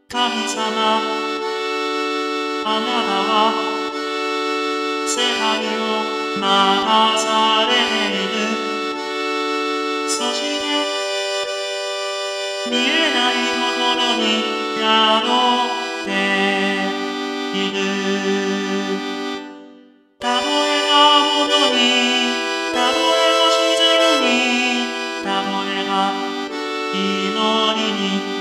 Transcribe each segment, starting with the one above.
神様、あなたは世界を流されている。そして見えないところに宿っている。たとえが物に、たとえが自然に、たとえが祈りに、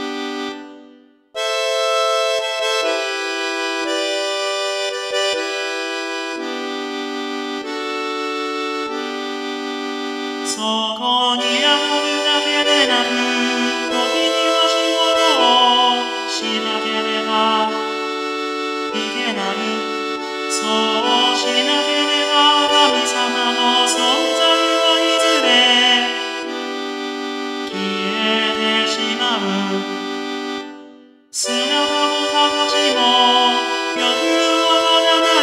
そこにあるだけでなく、時には仕事をしなければいけない。そうしなければ神様の存在はいずれ消えてしまう。姿も形もよくわからない。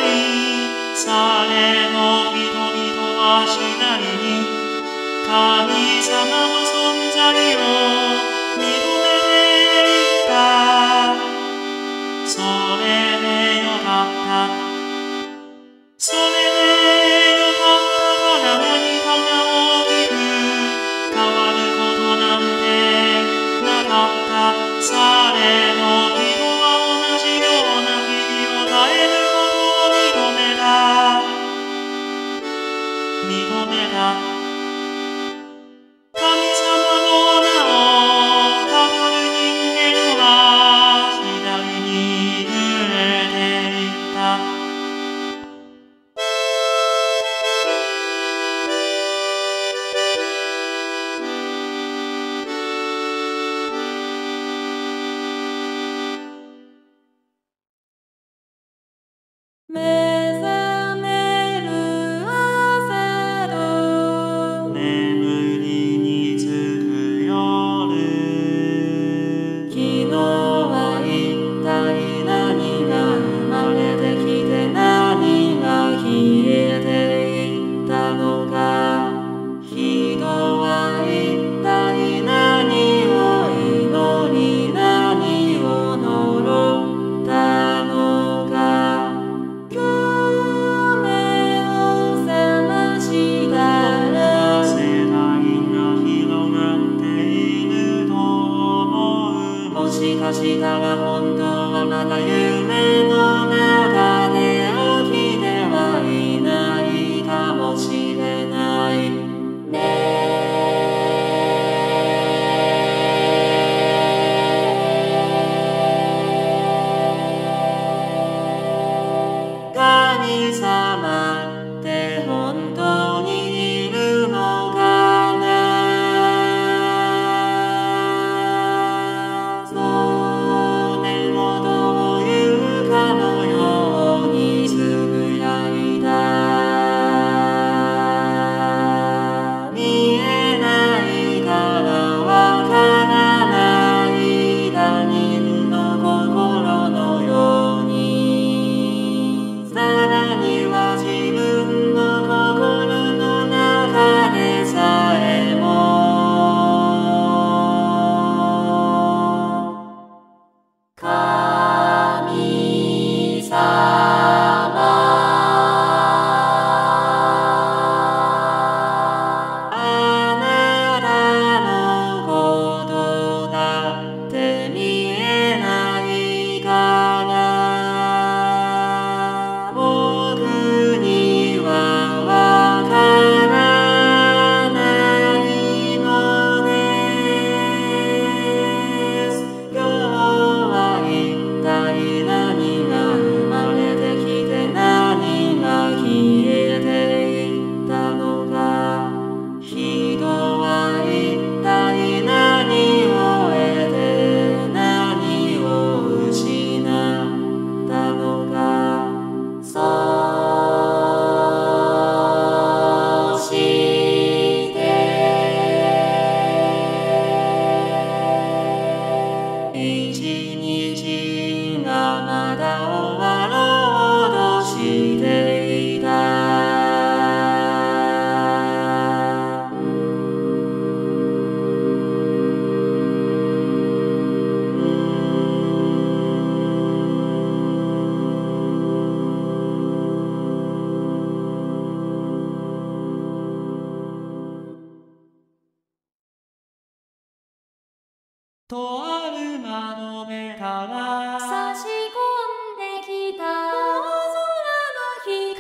されど人々は次第に神様の存在を認めていった。それでよかった。それでよかったから何かが大きく変わることなんてなかった。されど人は同じような日々を耐えることを認めた。認めた。神様の名を語る人間は左に揺れていった。目覚める朝と眠りにつく夜。昨日は一体何が生まれてきて何が消えていったのか。人は一体何を祈り何を呪ったのか。今日目を覚ましたら世界が広がっていると思う。もしかしたら本当はまだ夢の中で起きてはいないかもしれないね。神様って本当にいるのかな。それをどういうかのようにつぶやいた。見えないからわからない他人の心のように。さらには自分の心の中でさえも神様あなたのことだって見えないから僕にはわからないのです。今日は一体何が生まれてきて何が消えていったのか。人は一体何を得て何を失ったのか。そうして一日がまだ終わろうとしていた。 から差し込んできた大空の光、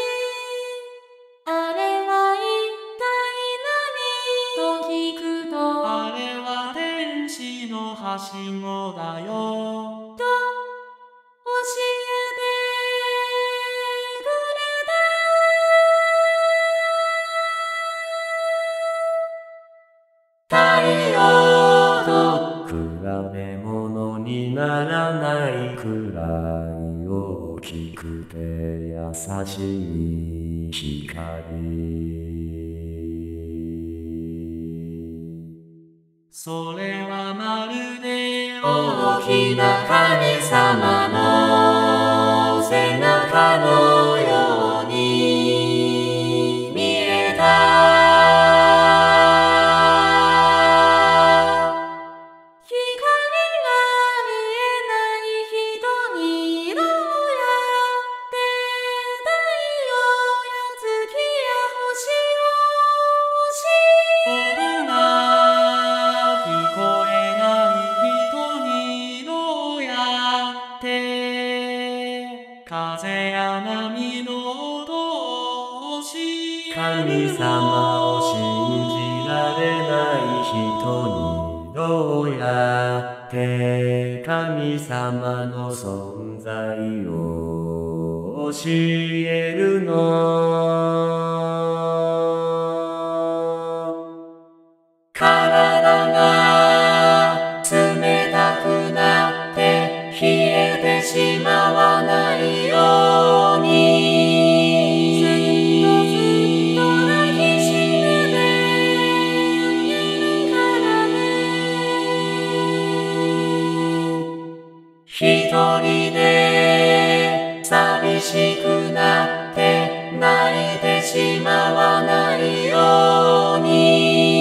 あれは一体何と聞くと、 あれは天使のはしごだよと教えてくれた。太陽と比べ物にならないくらい大きくて優しい光。 それはまるで大きな神様の背中のように見えた。光が見えない人にどうやって太陽や月や星を教え音が聞こえない人にどうやって風や波の音を教え神様を信じられない人にどうやって神様の存在を教えるの。体が冷たくなって冷えてしまわないように、ずっと抱きしめてあげるからね。一人で寂しくなって泣いてしまわないように、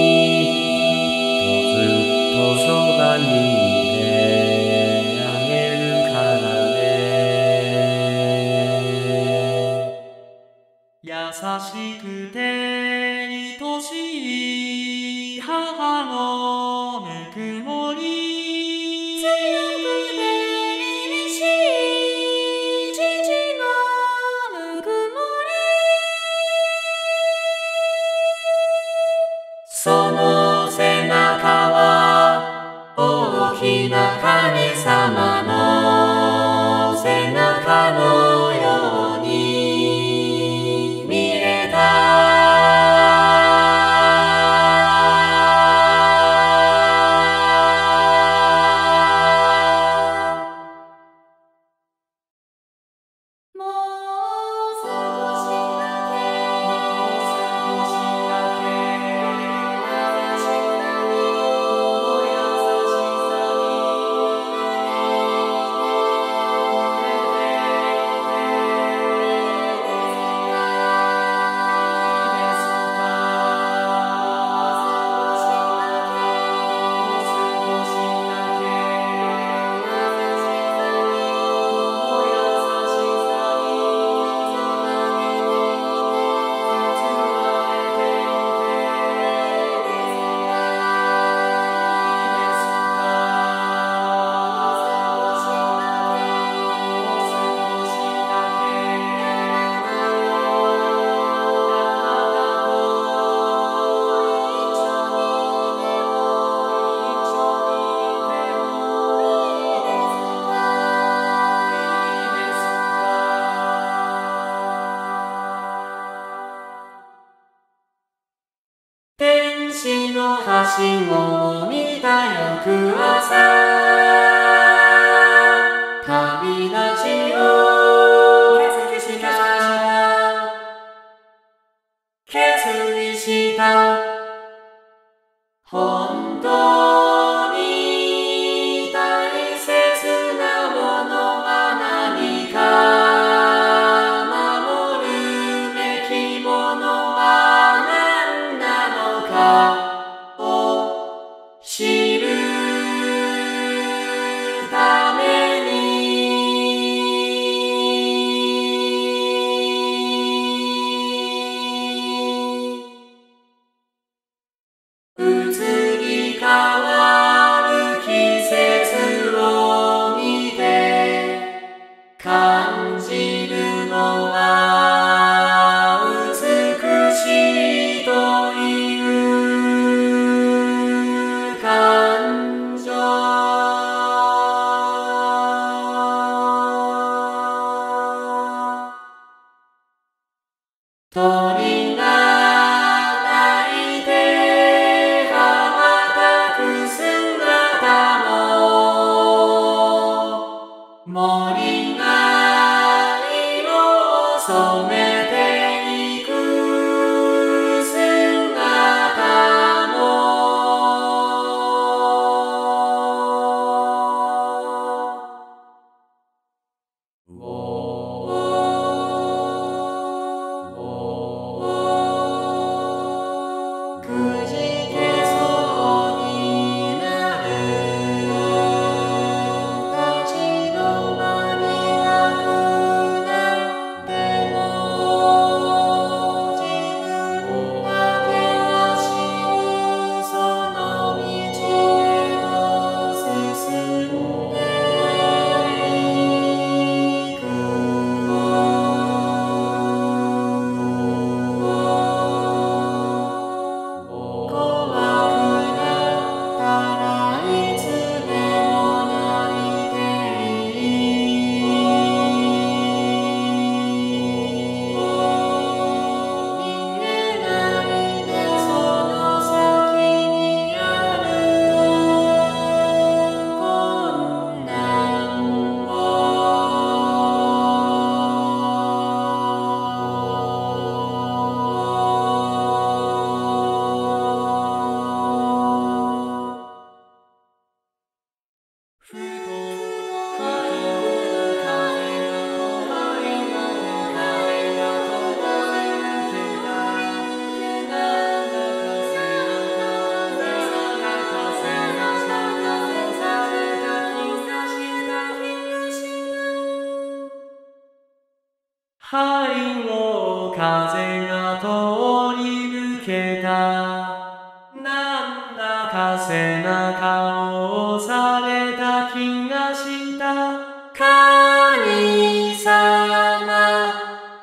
ずっとそばにいてあげるからね。 優しくて愛しい母のぬくもり、 強くて凛々しい父のぬくもり、その背中は大きな神様の背中のように見えた。もう少しだけ、もう少しだけ、優しさに、優しさに天使のはしごを見た翌朝、旅立ちを決意した。本当に大切なものは何か、守るべきものは何なのかを知る。 鳥が鳴いて羽ばたく姿も、森が色を染めていく姿も、くじけそうになる立ち止まりなくなっても、自分だけが知るその道へと進んでいく。怖くなったらいつでも泣いていい。見えないでその先にある困難ふと風が灰を風が通り抜けた。なんだか背中を押された気がした。神様、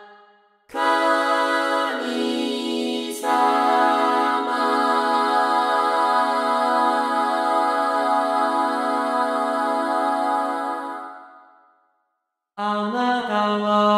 神様。あなたは